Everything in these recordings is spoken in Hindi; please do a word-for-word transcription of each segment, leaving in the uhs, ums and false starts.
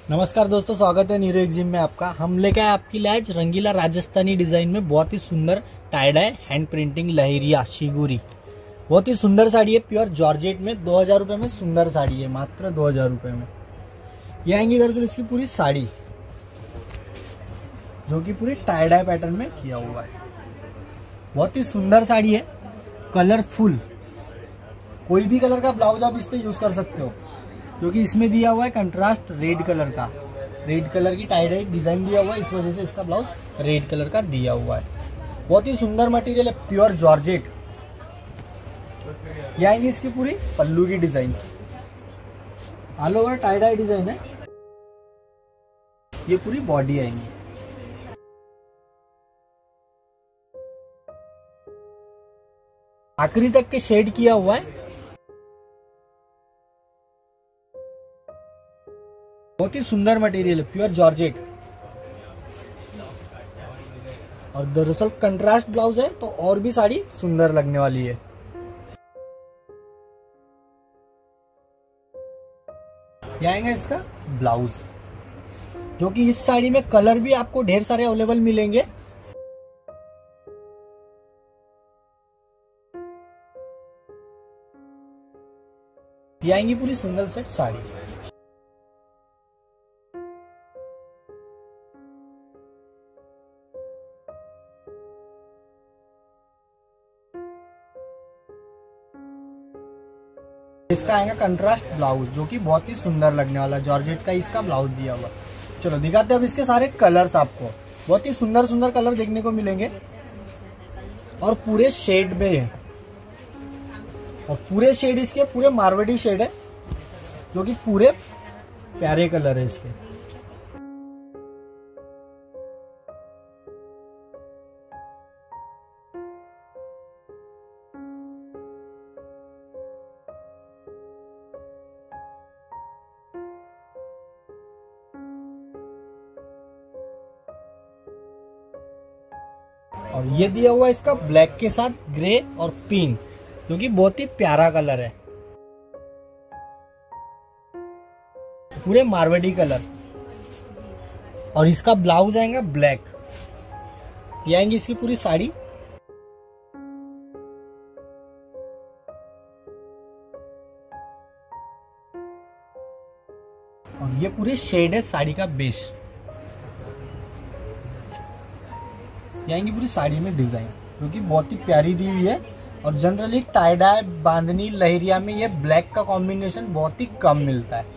नमस्कार दोस्तों, स्वागत है नीरो एक्जिम में आपका। हम लेके आए आपके लिए आज रंगीला राजस्थानी डिजाइन में बहुत ही सुंदर tie dye hand printing leheriya शिगुरी। बहुत ही सुंदर साड़ी है, प्योर जॉर्जेट में। दो हजार रुपए में सुंदर साड़ी है, मात्र दो हजार रुपए में। ये आएंगी दरअसल इसकी पूरी साड़ी, जो कि पूरी टाई डाई पैटर्न में किया हुआ है। बहुत ही सुंदर साड़ी है, कलरफुल। कोई भी कलर का ब्लाउज आप इस पे यूज कर सकते हो, क्योंकि इसमें दिया हुआ है कंट्रास्ट रेड कलर का। रेड कलर की टाई डाई डिजाइन दिया हुआ है, इस वजह से इसका ब्लाउज रेड कलर का दिया हुआ है। बहुत ही सुंदर मटेरियल है, प्योर जॉर्जेट। ये आएंगी इसकी पूरी पल्लू की design, all over tie dye design है। ये पूरी बॉडी आएंगी। आखिरी तक के शेड किया हुआ है। बहुत ही सुंदर मटेरियल है, प्योर जॉर्जेट। और दरअसल कंट्रास्ट ब्लाउज है, तो और भी साड़ी सुंदर लगने वाली है। ये आएगा इसका ब्लाउज, जो कि इस साड़ी में कलर भी आपको ढेर सारे अवेलेबल मिलेंगे। ये आएंगी पूरी सिंगल सेट साड़ी। इसका आएगा कंट्रास्ट ब्लाउज, जो कि बहुत ही सुंदर लगने वाला। जॉर्जेट का इसका ब्लाउज दिया हुआ। चलो दिखाते हैं अब इसके सारे कलर्स आपको। बहुत ही सुंदर सुंदर कलर देखने को मिलेंगे, और पूरे शेड में है। और पूरे शेड इसके पूरे मारवाड़ी शेड है, जो कि पूरे प्यारे कलर है इसके। और ये दिया हुआ इसका ब्लैक के साथ ग्रे और पिंक, जो कि बहुत ही प्यारा कलर है, पूरे मारवाड़ी कलर। और इसका ब्लाउज आएगा ब्लैक। ये आएंगी इसकी पूरी साड़ी। और ये पूरे शेड है साड़ी का बेस। ये आएंगी पूरी साड़ी में डिजाइन, जो कि बहुत ही प्यारी दी हुई है। और generally tie dye bandhani leheriya में ये ब्लैक का कॉम्बिनेशन बहुत ही कम मिलता है।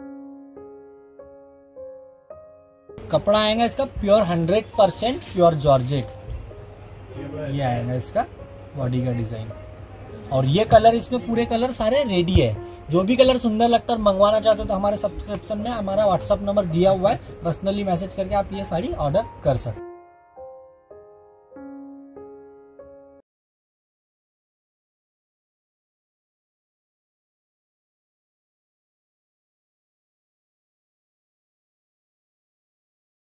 कपड़ा आएगा इसका pure hundred percent pure georgette. ये आएगा इसका बॉडी का डिजाइन। और ये कलर, इसमें पूरे कलर सारे रेडी है। जो भी कलर सुंदर लगता है और मंगवाना चाहते हो, तो हमारे सब्सक्रिप्शन में हमारा व्हाट्सअप नंबर दिया हुआ है। पर्सनली मैसेज करके आप ये साड़ी ऑर्डर कर सकते हो।